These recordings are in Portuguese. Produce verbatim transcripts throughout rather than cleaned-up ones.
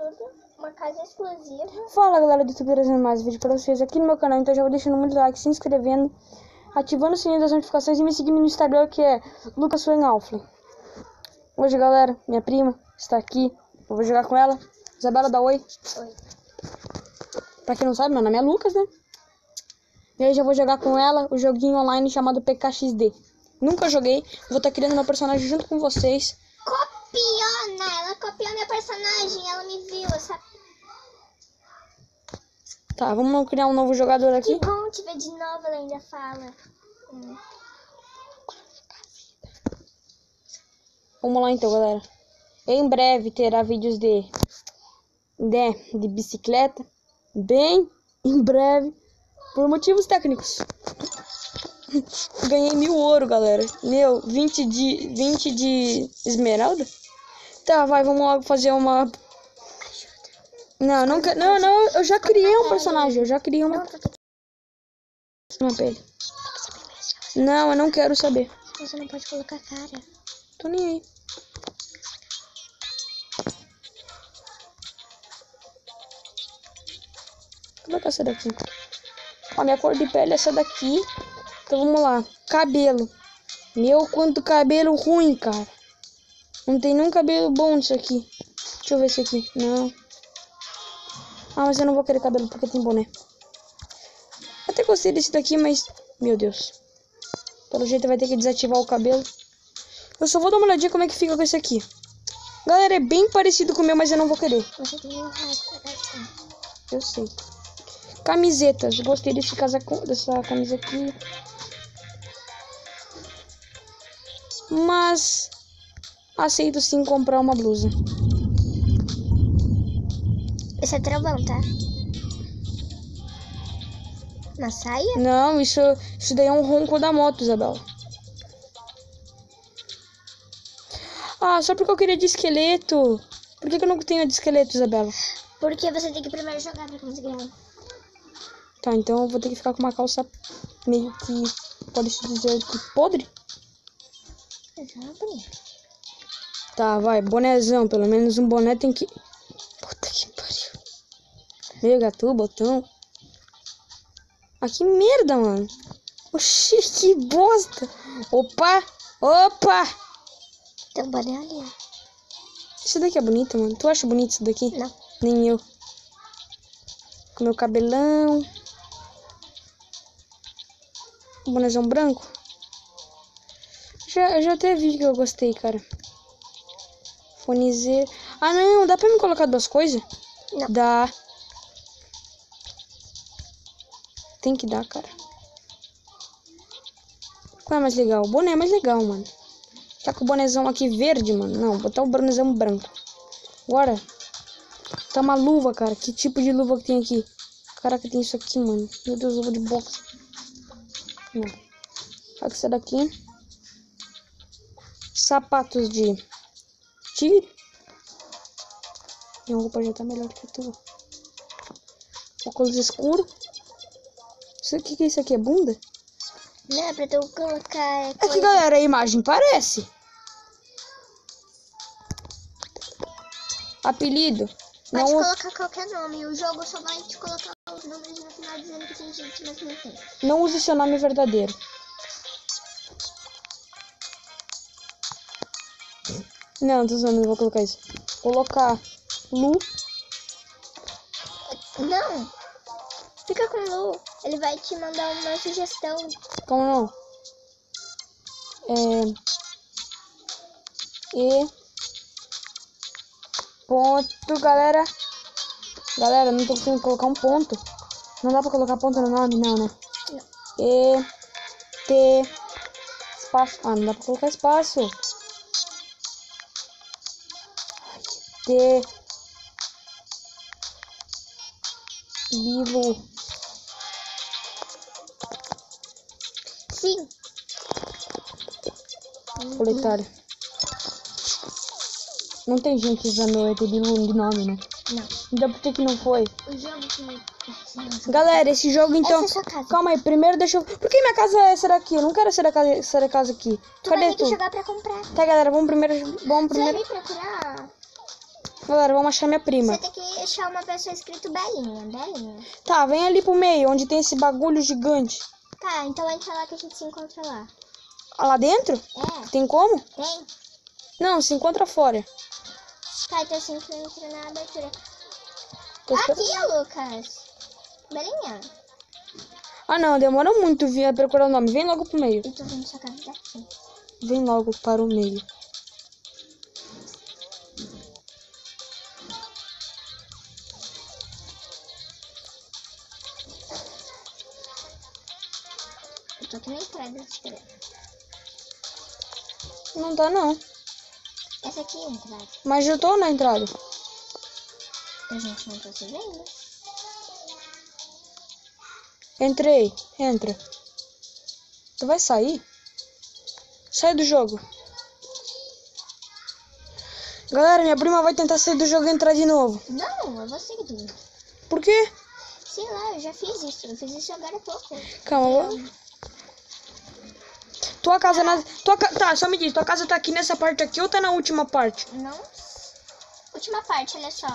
Uma casa exclusiva. Fala, galera do YouTube, trazendo mais vídeo pra vocês aqui no meu canal. Então já vou deixando muito like, se inscrevendo, ativando o sininho das notificações e me seguindo no Instagram, que é Lucas Fernalflin. Hoje, galera, minha prima está aqui. Eu vou jogar com ela. Isabela, dá oi. Oi. Pra quem não sabe, meu nome é Lucas, né? E aí já vou jogar com ela o joguinho online chamado P K X D. Nunca joguei, vou estar criando meu personagem junto com vocês. Copiona! Ela copiou minha personagem, ela me viu, sabe? Tá, vamos criar um novo jogador aqui. Que bom te ver de novo, ela ainda fala. Hum. Vamos lá então, galera. Em breve terá vídeos de, de, de bicicleta. Bem em breve. Por motivos técnicos. Ganhei mil ouro, galera. Meu, vinte de, vinte de esmeralda. Tá, vai, vamos logo fazer uma... Não, não, não, não, eu já criei um personagem. Eu já criei uma... Uma pele. Não, eu não quero saber. Você não pode colocar cara. Tô nem aí. Como é que é essa daqui? Ó, minha cor de pele é essa daqui. Então vamos lá. Cabelo. Meu, quanto cabelo ruim, cara. Não tem nenhum cabelo bom nisso aqui. Deixa eu ver esse aqui. Não. Ah, mas eu não vou querer cabelo porque tem boné. Até gostei desse daqui, mas... Meu Deus. Pelo jeito vai ter que desativar o cabelo. Eu só vou dar uma olhadinha como é que fica com esse aqui. Galera, é bem parecido com o meu, mas eu não vou querer. Você tem um rato pra gastar. Eu sei. Camisetas. Gostei desse casaco, dessa camisa aqui. Mas aceito sim comprar uma blusa. Esse é trovão, tá? Uma saia? Não, isso, isso daí é um ronco da moto, Isabela. Ah, só porque eu queria de esqueleto. Por que, que eu não tenho de esqueleto, Isabela? Porque você tem que primeiro jogar pra conseguir ela. Tá, então eu vou ter que ficar com uma calça meio que, pode-se dizer, que podre. Tá, vai, bonézão. Pelo menos um boné tem que... Puta que pariu. Meu gato, botão. Ah, que merda, mano. Oxi, que bosta. Opa, opa. Tem um boné ali. Isso daqui é bonito, mano. Tu acha bonito isso daqui? Não. Nem eu. Com meu cabelão. Um bonézão branco. Já, já até vi que eu gostei, cara. Fonezeiro. Ah, não. Dá pra me colocar duas coisas? Não. Dá. Tem que dar, cara. Qual é mais legal? O boné é mais legal, mano. Tá com o bonézão aqui verde, mano. Não, botar o bonézão branco. Agora. Tá uma luva, cara. Que tipo de luva que tem aqui? Caraca, tem isso aqui, mano. Meu Deus, luva de boxe. Não. Olha essa daqui. Sapatos de tigre. Minha roupa já tá melhor que a tua. Óculos escuro. Isso aqui, que é isso aqui? É bunda? Não, é pra tu colocar... É É que, galera, a imagem parece. Apelido. Pode Não, colocar qualquer nome. O jogo só vai te colocar os números no final dizendo que tem gente, mas não tem. não use seu nome verdadeiro. Não, tô zoando, não vou colocar isso. Colocar Lu. Não. Fica com o Lu. Ele vai te mandar uma sugestão. Como não? É... E... Ponto, galera. Galera, não tô conseguindo colocar um ponto. Não dá pra colocar ponto no nome? Não, né? Não. E... T... Espaço. Ah, não dá pra colocar espaço. T... Vivo. Sim. Proletário. Não tem gente usando o E T de nome, né? Não. Então por que que não foi? O jogo que... Galera, esse jogo então... Essa é sua casa. Calma aí, primeiro deixa eu... Por que minha casa é essa daqui? Eu não quero essa casa, essa casa aqui. Tu Cadê vai ter tu? que jogar pra comprar. Tá, galera, vamos primeiro... Vamos Você vai primeiro... me procurar? Galera, vamos achar minha prima. Você tem que achar uma pessoa escrito Belinha, Belinha. Tá, vem ali pro meio, onde tem esse bagulho gigante. Tá, então entra lá que a gente se encontra lá. Ah, lá dentro? É, Tem como? tem? Não, se encontra fora. Tá, então assim que entra na abertura. Tô esperando. Aqui, Lucas. Belinha. Ah, não, demora muito vir procurar o nome. Vem logo pro meio. Eu tô vendo sua casa daqui. Vem logo para o meio. Eu tô aqui na entrada esperando. Não tá, não. Essa aqui é a entrada. Mas eu tô na entrada. A gente não tá se vendo. Entrei. Entra. Tu vai sair? Sai do jogo. Galera, minha prima vai tentar sair do jogo e entrar de novo. Não, eu vou seguir. Por quê? Sei lá, eu já fiz isso. Eu fiz isso agora há pouco. Calma, eu vou... Tua casa na... Tua ca... Tá, só me diz. Tua casa tá aqui nessa parte aqui ou tá na última parte? Não. Última parte, olha só.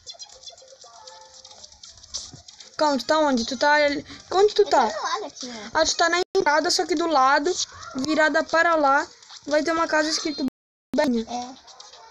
Calma, tu tá onde? Tu tá... Onde tu Eu tá? tô do lado aqui, ó. Ah, tu tá na entrada, só que do lado, virada para lá, vai ter uma casa escrito Belinha. É.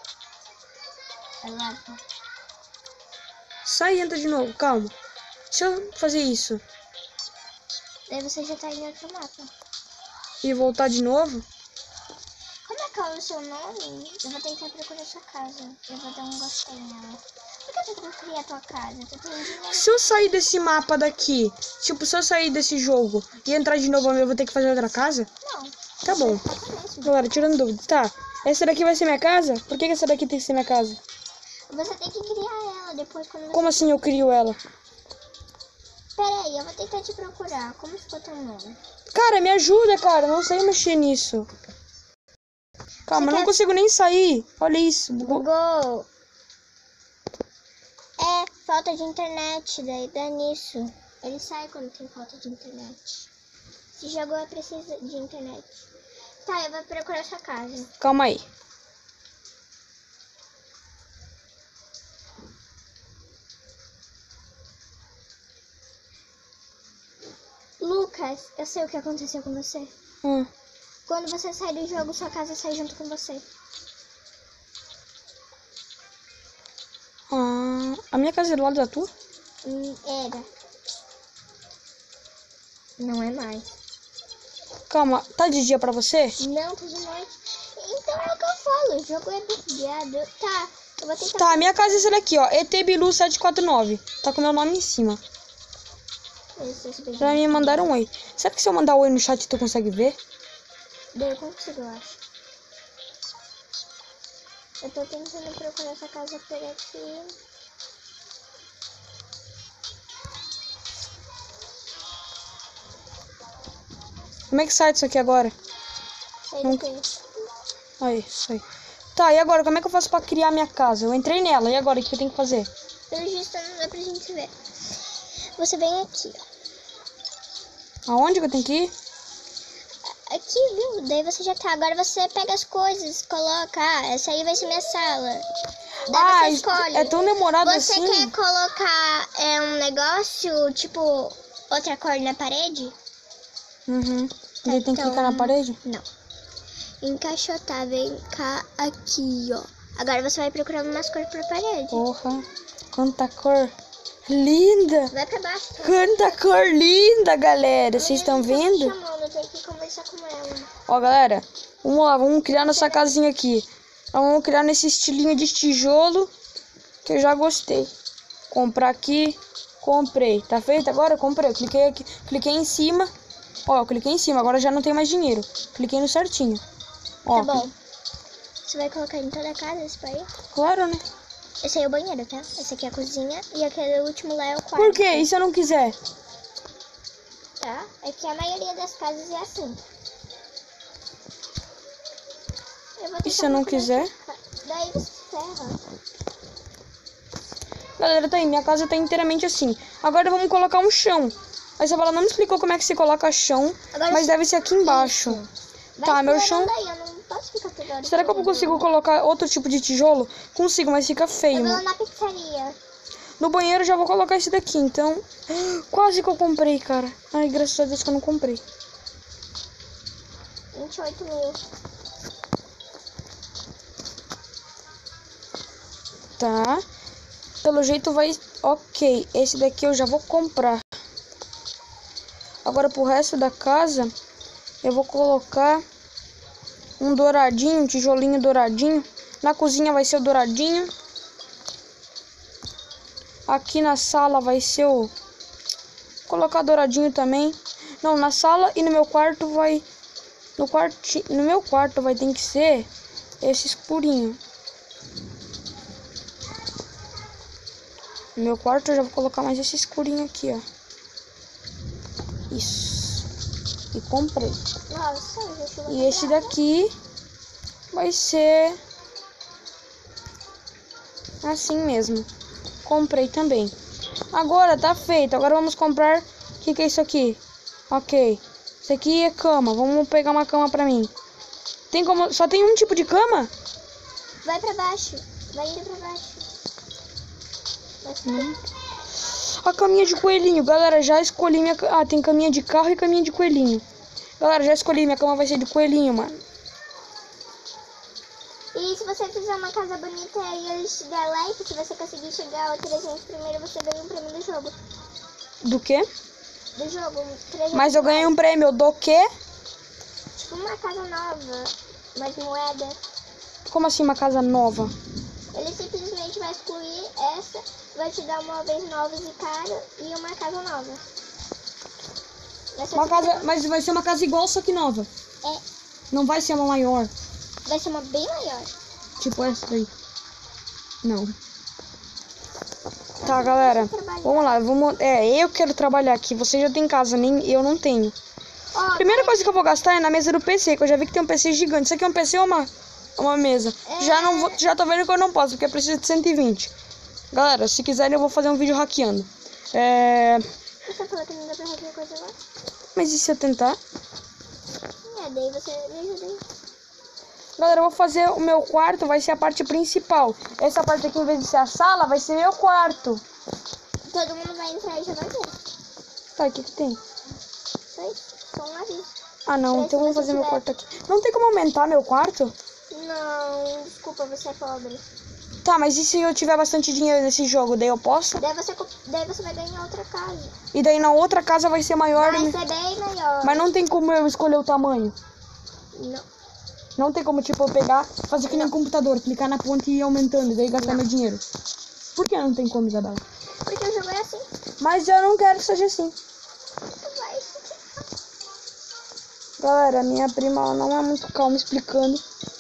É lá. Sai e entra de novo, calma. Deixa eu fazer isso. Daí você já tá em outro mapa. E voltar de novo. Como é que é o seu nome? Eu vou tentar procurar sua casa. Eu vou dar um gostei nela. Por que tu não cria a tua casa? Tu tem dinheiro. Se eu sair desse mapa daqui, tipo, se eu sair desse jogo e entrar de novo, eu vou ter que fazer outra casa? Não. Tá bom. Galera, tirando dúvida. Tá, essa daqui vai ser minha casa? Por que que essa daqui tem que ser minha casa? Você tem que criar ela depois quando você... Como assim eu crio ela? Pera aí, eu vou tentar te procurar. Como ficou teu nome? Cara, me ajuda, cara. Não sei mexer nisso. Calma, Você eu não quer- consigo nem sair. Olha isso. bugou. Google. É, falta de internet. Daí dá nisso. Ele sai quando tem falta de internet. Se jogou, precisa de internet. Tá, eu vou procurar sua casa. Calma aí. Lucas, eu sei o que aconteceu com você. Hum. Quando você sai do jogo, sua casa sai junto com você. Ah, a minha casa é do lado da tua? Hum, era. Não é mais. Calma, tá de dia pra você? Não, tá de noite. Então é o que eu falo, o jogo é bugado. Tá, eu vou tentar... Tá, a minha casa é essa daqui, ó. E T Bilu sete quatro nove. Tá com meu nome em cima. Já me mandaram um oi. Será que se eu mandar oi no chat tu consegue ver? Daí eu consigo, eu acho. Eu tô tentando procurar essa casa por aqui. Como é que sai disso aqui agora? Sai Não- do quê? Aí, aí. Tá, e agora? Como é que eu faço pra criar minha casa? Eu entrei nela, e agora? O que eu tenho que fazer? Pelo visto não dá pra gente ver. Você vem aqui, ó. Aonde que eu tenho que ir? Aqui, viu? Daí você já tá. Agora você pega as coisas, coloca. Ah, essa aí vai ser minha sala. Daí Ah, você escolhe. é tão demorado Você assim? quer colocar é, um negócio, tipo, outra cor na parede? Uhum. Ele tem que então- clicar na parede? Não. Encaixotar, vem cá aqui, ó. Agora você vai procurar umas cores pra parede. Porra. Quanta cor linda. Vai pra baixo. Tá? Quanta cor linda, galera. Vocês estão vendo? Chamando, tem que conversar com ela. Ó, galera. Vamos lá, vamos criar nossa casinha aqui. Então, vamos criar nesse estilinho de tijolo que eu já gostei. Comprar aqui. Comprei. Tá feito agora? Comprei. Eu cliquei aqui. Cliquei em cima. Ó, eu cliquei em cima. Agora já não tem mais dinheiro. Cliquei no certinho. Ó, Tá bom. Você vai colocar em toda a casa esse pai? Claro, né? Esse aí é o banheiro, tá? Esse aqui é a cozinha e aquele último lá é o quarto. Por quê? E se eu não quiser? Tá? É que a maioria das casas é assim. Eu vou E tentar se eu não procurar quiser? essa ca- Daí você ferra. Galera, tá aí. Minha casa tá inteiramente assim. Agora vamos colocar um chão. A Isabela não me explicou como é que se coloca chão. Agora Mas você- deve ser aqui embaixo. Vai Tá, meu chão... explorando aí, eu não posso ficar toda melhor. Será que eu consigo colocar outro tipo de tijolo? Consigo, mas fica feio. Eu vou Mano. na pizzaria. No banheiro eu já vou colocar esse daqui, então... Quase que eu comprei, cara. Ai, graças a Deus que eu não comprei. vinte e oito mil. Tá. Pelo jeito vai... Ok, esse daqui eu já vou comprar. Agora pro resto da casa, eu vou colocar um douradinho, um tijolinho douradinho. Na cozinha vai ser o douradinho. Aqui na sala vai ser o... Colocar douradinho também. Não, na sala e no meu quarto vai... No, quarti... no meu quarto vai ter que ser esse escurinho. No meu quarto eu já vou colocar mais esse escurinho aqui, ó. Isso. E comprei. Nossa, gente, eu E esse daqui vai ser assim mesmo. Comprei também. Agora tá feito. Agora vamos comprar. O que, que é isso aqui? Ok. Isso aqui é cama. Vamos pegar uma cama pra mim. Tem como... Só tem um tipo de cama? Vai pra baixo. Vai indo pra baixo. Hum. A caminha de coelhinho. Galera, já escolhi minha... Ah, tem caminha de carro e caminha de coelhinho. Galera, já escolhi. Minha cama vai ser de coelhinho, mano. E se você fizer uma casa bonita e eles te der like, se você conseguir chegar ao trezentos primeiro, você ganha um prêmio do jogo. Do quê? Do jogo, trezentos. Mas eu ganhei um prêmio do quê? Tipo uma casa nova, mais moeda. Como assim uma casa nova? Ele simplesmente vai excluir essa, vai te dar móveis novos e caros e uma casa nova. Vai ser Uma super- casa... Mas vai ser uma casa igual, só que nova. É, Não vai ser uma maior. vai ser uma bem maior. Tipo essa daí. Não. Tá, galera. Vamos lá. Vamos... É, eu quero trabalhar aqui. Você já tem casa, nem eu não tenho. Ó, Primeira coisa que eu vou gastar é na mesa do P C, que eu já vi que tem um P C gigante. Isso aqui é um P C ou uma, uma mesa? É. Já não vou... Já tô vendo que eu não posso, porque precisa de cento e vinte. Galera, se quiserem eu vou fazer um vídeo hackeando. É... você falou que não dá pra fazer coisa lá? Mas e se eu tentar? É, daí você me ajuda. Galera, eu vou fazer o meu quarto, vai ser a parte principal. Essa parte aqui, em vez de ser a sala, vai ser meu quarto. Todo mundo vai entrar e já vai ver. Tá, o que que tem? Só isso, só um aviso. Ah, não, Mas então se eu vou você fazer meu tiver- quarto aqui. Não tem como aumentar meu quarto? Não, desculpa, você é pobre. Tá, mas e se eu tiver bastante dinheiro nesse jogo, daí eu posso? Daí você, co- daí você vai ganhar outra casa. E daí na outra casa vai ser maior. Vai ser bem maior. Mas não tem como eu escolher o tamanho. Não. Não tem como, tipo, eu pegar, fazer que nem um computador, clicar na ponta e ir aumentando, e daí gastar meu dinheiro. Por que não tem como, Isabela? Porque o jogo é assim. Mas eu não quero que seja assim. Vai. Galera, minha prima ela não é muito calma explicando.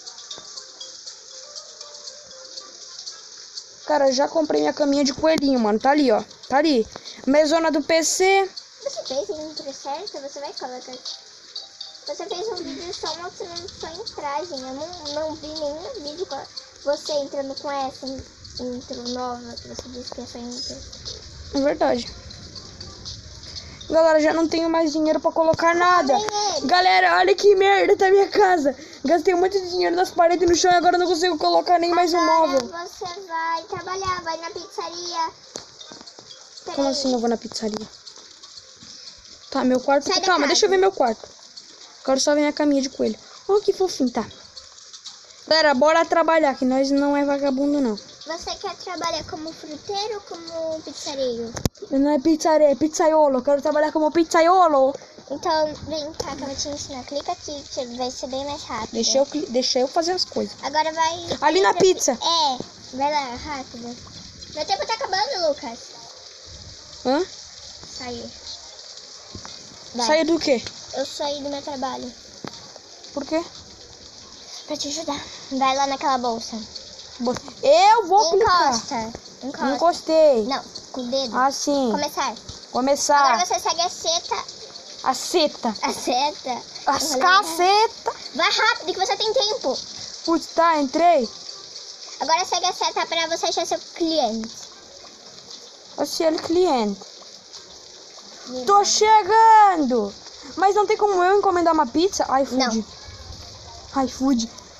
Cara, já comprei minha caminha de coelhinho, mano. Tá ali, ó. Tá ali. Mesona do P C. Você fez o intro certo? Você vai colocar aqui. Você fez um vídeo só mostrando sua entragem. Eu não, não vi nenhum vídeo com você entrando com essa intro nova que você disse que é sua intro. É verdade. Galera, já não tenho mais dinheiro pra colocar nada. Dinheiro. Galera, olha que merda tá minha casa. Gastei muito dinheiro nas paredes e no chão e agora não consigo colocar nem mais um Agora móvel. você vai trabalhar, vai na pizzaria. Peraí. Como assim eu vou na pizzaria? Tá, meu quarto... Sai da Calma, casa. deixa eu ver meu quarto. Quero só ver minha caminha de coelho. Oh, que fofinho, tá. Galera, bora trabalhar, que nós não é vagabundo, não. Você quer trabalhar como fruteiro ou como pizzareiro? Não é pizzaria, é pizzaiolo. Quero trabalhar como pizzaiolo. Então, vem cá que eu vou te ensinar. Clica aqui que vai ser bem mais rápido. Deixa eu, cli- deixa eu fazer as coisas. Agora vai... Ali na pizza. É, vai lá, rápido. Meu tempo tá acabando, Lucas. Hã? Saiu. Vai. Saiu do quê? Eu saí do meu trabalho. Por quê? Pra te ajudar. Vai lá naquela bolsa. Bo- Eu vou clicar. Encosta. Encosta. Encostei. Não, com o dedo. Assim. Começar. Começar. Agora você segue a seta. A seta. A seta. As cacetas. Vai rápido que você tem tempo. Putz, tá, entrei. Agora segue a seta pra você achar seu cliente. Assim, ele cliente. Tô chegando. Mas não tem como eu encomendar uma pizza? iFood. iFood.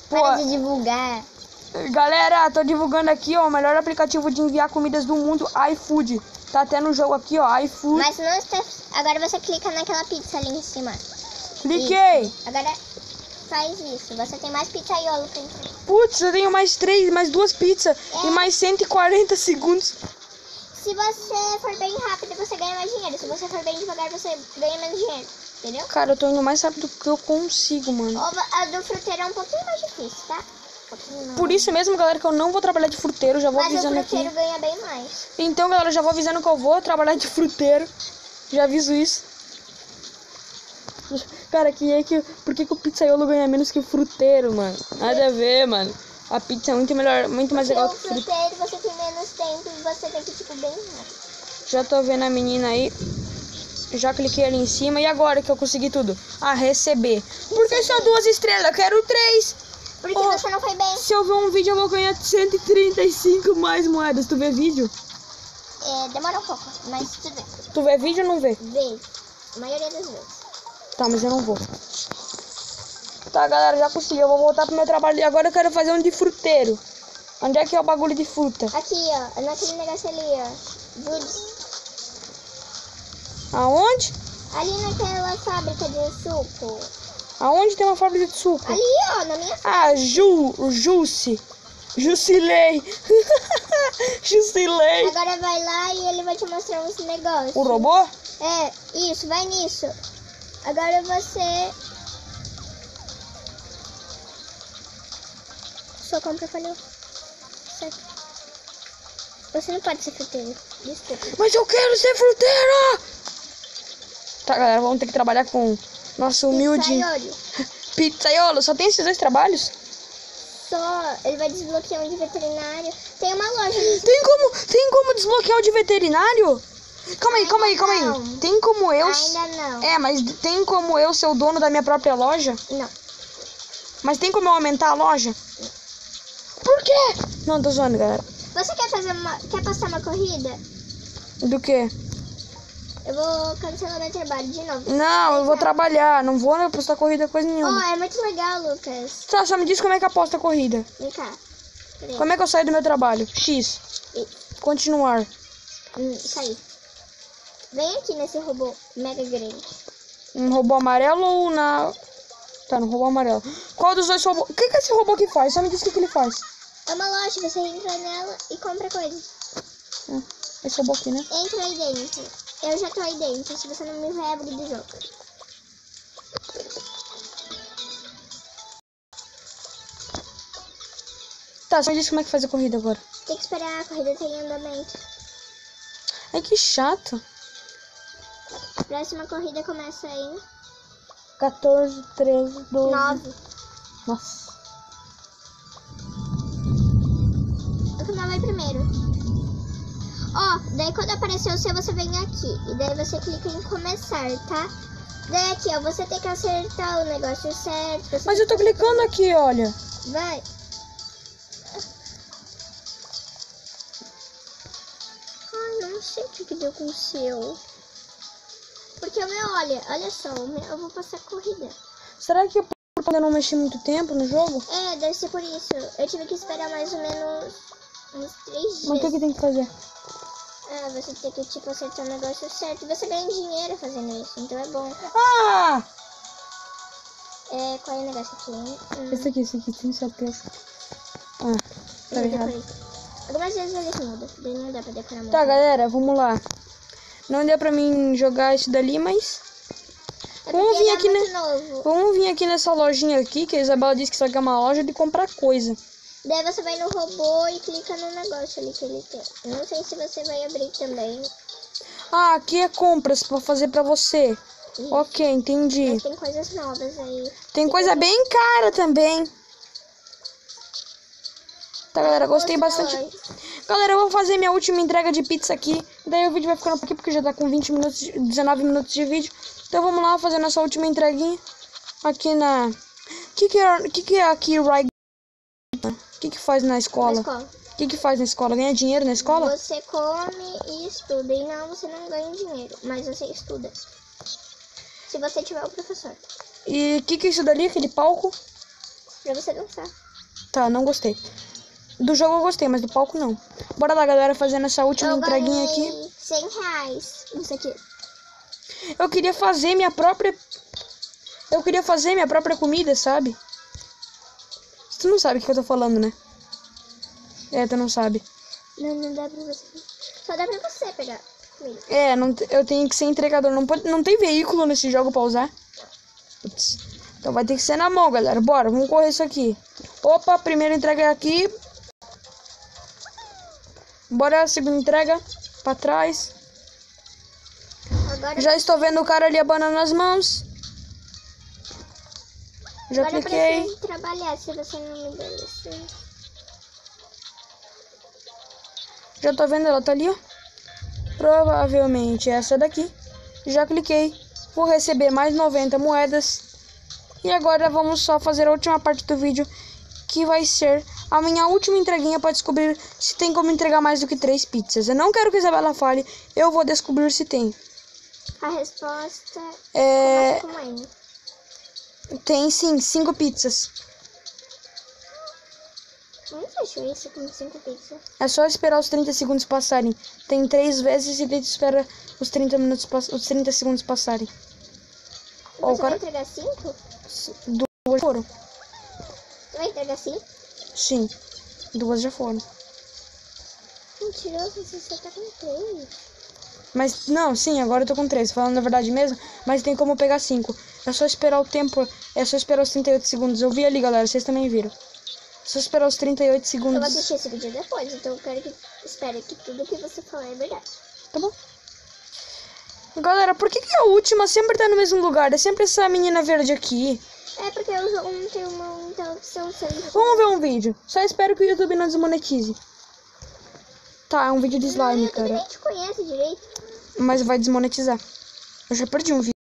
Pô, para de divulgar. galera, tô divulgando aqui, ó, o melhor aplicativo de enviar comidas do mundo, iFood. Tá até no jogo aqui, ó, iFood. Mas não está... Agora você clica naquela pizza ali em cima. Cliquei. Isso. Agora faz isso. Você tem mais pizzaiolo pra entrar. Putz, eu tenho mais três, mais duas pizzas É. e mais cento e quarenta segundos. Se você for bem rápido, você ganha mais dinheiro. Se você for bem devagar, você ganha menos dinheiro. Entendeu? Cara, eu tô indo mais rápido que eu consigo, mano. A do fruteiro é um pouquinho mais difícil, tá? Um pouquinho mais. Por isso mesmo, galera, que eu não vou trabalhar de fruteiro, já vou Mas o avisando aqui. fruteiro ganha bem mais. Então, galera, já vou avisando que eu vou trabalhar de fruteiro. Já aviso isso. Cara, que é que... por que, que o pizzaiolo ganha menos que o fruteiro, mano? Nada a ver, mano. A pizza é muito melhor, muito mais Porque legal o que o fruteiro. fruteiro você tem menos tempo e você tem que, tipo, bem rápido. Já tô vendo a menina aí. Já cliquei ali em cima. E agora que eu consegui tudo? Ah, receber. Porque só duas estrelas, eu quero três. Porque Oh, você não foi bem. se eu ver um vídeo, eu vou ganhar cento e trinta e cinco mais moedas. Tu vê vídeo? É, demora um pouco, mas tudo bem. Tu vê vídeo ou não vê? Vê. A maioria das vezes. Tá, mas eu não vou. Tá, galera, já consegui. Eu vou voltar pro meu trabalho. E agora eu quero fazer um de fruteiro. Onde é que é o bagulho de fruta? Aqui, ó. Naquele negócio ali, ó. Judes. Aonde? Ali naquela fábrica de suco. Aonde tem uma fábrica de suco? Ali, ó, na minha frente. Ah, Ju, o Jussi. Jusilei. Jusilei. Agora vai lá e ele vai te mostrar uns negócios. O robô? É, isso, vai nisso. Agora você... Sua compra falhou. Certo. Você não pode ser fruteiro. Desculpa. Mas eu quero ser fruteira! Tá, galera, vamos ter que trabalhar com nosso humilde Pizzaiolo. pizzaiolo. Só tem esses dois trabalhos? Só, ele vai desbloquear um de veterinário. Tem uma loja ali. Tem como, tem como desbloquear o de veterinário? Calma aí, calma aí, calma aí. não. Tem como eu... Ainda não. É, mas tem como eu ser o dono da minha própria loja? Não. Mas tem como eu aumentar a loja? Por quê? Não, tô zoando, galera. Você quer fazer uma... Quer passar uma corrida? Do quê? Eu vou cancelar meu trabalho de novo. Não, eu vou trabalhar. Não vou apostar corrida coisa Oh, nenhuma. é muito legal, Lucas. Tá, só me diz como é que aposta a corrida. Vem cá. Peraí. Como é que eu saio do meu trabalho? X. E- Continuar. Hum, saí. Vem aqui nesse robô mega grande. Um robô amarelo ou na... Tá, no robô amarelo. Qual dos dois robôs? O que que esse robô aqui faz? Só me diz o que que ele faz. É uma loja, você entra nela e compra coisas. Hum, esse robô aqui, né? Entra aí dentro. Eu já tô aí dentro, se você não me ver, abrir do jogo. Tá, só me diz como é que faz a corrida agora. Tem que esperar a corrida ter em andamento. Ai, que chato. Próxima corrida começa em quatorze, treze, doze. nove. Nossa. O final vai primeiro. Ó, daí quando aparecer o seu, você vem aqui. E daí você clica em começar, tá? Daí aqui, ó, você tem que acertar o negócio certo. você Mas eu tô tem que clicando aqui, olha. acertar- Vai. Ai, não sei o que que deu com o seu. Porque o meu, olha, olha só, o meu, eu vou passar corrida. Será que eu poder não mexer muito tempo no jogo? É, deve ser por isso. Eu tive que esperar mais ou menos uns três dias. Mas o que que tem que fazer? Ah, você tem que, tipo, acertar o negócio certo. E você ganha dinheiro fazendo isso, então é bom. Ah! É, qual é o negócio aqui? Hum, Esse aqui, esse aqui, tenho certeza. Ah, tá eu errado. decorei. Algumas vezes ele muda, daí não dá pra decorar muito. Tá, galera, vamos lá. Não deu pra mim jogar isso dali, mas... É Vamos porque vir ele aqui, é né? muito novo. Vamos vir aqui nessa lojinha aqui, que a Isabela disse que isso aqui é uma loja de comprar coisa. Daí você vai no robô e clica no negócio ali que ele tem. Eu não sei se você vai abrir também. Ah, aqui é compras pra fazer pra você. Isso. Ok, entendi. Mas tem coisas novas aí. Tem coisa bem cara também. Tá, galera, gostei Gosto da bastante. loja. Galera, eu vou fazer minha última entrega de pizza aqui. Daí o vídeo vai ficando por aqui, porque já tá com vinte minutos, dezenove minutos de vídeo. Então vamos lá fazer nossa última entreguinha. Aqui na... Que que é, que que é aqui, Rai? O que que faz na Na escola? escola. O que que faz na escola? Ganha dinheiro na escola? Você come e estuda. E não, você não ganha dinheiro, mas você estuda. Se você tiver o professor. E o que que é isso dali, aquele palco? Pra você dançar. Tá, não gostei. Do jogo eu gostei, mas do palco não. Bora lá, galera, fazendo essa última Eu entreguinha ganhei aqui. cem reais. Isso aqui. Eu queria fazer minha própria... Eu queria fazer minha própria comida, sabe? Tu não sabe o que eu tô falando, né? É, tu não sabe. Não, não dá pra você. Só dá pra você pegar comida. É, não, eu tenho que ser entregador. Não, pode, não tem veículo nesse jogo pra usar. Ups. Então vai ter que ser na mão, galera. Bora, vamos correr isso aqui. Opa, primeira entrega é aqui. Bora, segunda entrega. Pra trás. Agora, Já estou vendo o cara ali abanando nas mãos. Já agora eu cliquei. preciso trabalhar se você não me der licença. Já tô vendo, ela tá ali, ó. Provavelmente essa daqui. Já cliquei. Vou receber mais noventa moedas. E agora vamos só fazer a última parte do vídeo, que vai ser a minha última entreguinha para descobrir se tem como entregar mais do que três pizzas. Eu não quero que a Isabela fale, eu vou descobrir se tem. A resposta É... começa com N. Tem sim, cinco pizzas. Onde você achou isso com cinco pizzas? É só esperar os trinta segundos passarem. Tem três vezes e daí tu espera os trinta minutos, pass- os trinta segundos passarem. Ó, Você o cara... vai entregar cinco? Duas foram. Você vai entregar cinco? Sim, duas já foram. Mentiroso, você só tá com três. Mas, não, sim, agora eu tô com três, falando a verdade mesmo, mas tem como pegar cinco. É só esperar o tempo, é só esperar os trinta e oito segundos. Eu vi ali, galera, vocês também viram. É só esperar os trinta e oito Eu segundos. vou assistir esse vídeo depois, então eu quero que espere que tudo que você falar é verdade. Tá bom. Galera, por que, que a última sempre tá no mesmo lugar? É sempre essa menina verde aqui. É porque o jogo não tem uma interrupção sempre. Vamos ver um vídeo. Só espero que o YouTube não desmonetize. Tá, é um vídeo de Não, o slime, YouTube cara. nem te conhece direito. Mas vai desmonetizar. Eu já perdi um vídeo.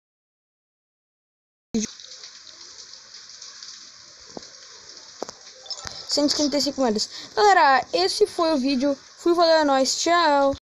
cento e trinta e cinco moedas. Galera, esse foi o vídeo. Fui, valeu, é nóis. Tchau.